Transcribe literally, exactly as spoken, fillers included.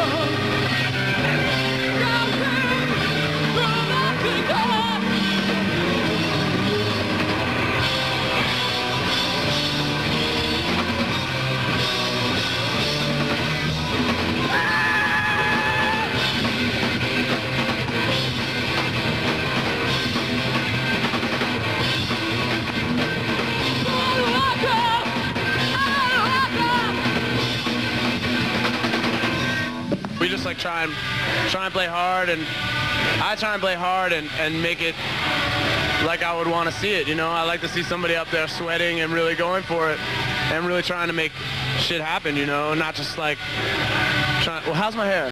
We just like try and try and play hard, and I try and play hard and, and make it like I would want to see it, you know? I like to see somebody up there sweating and really going for it and really trying to make shit happen, you know? Not just like trying, well, how's my hair?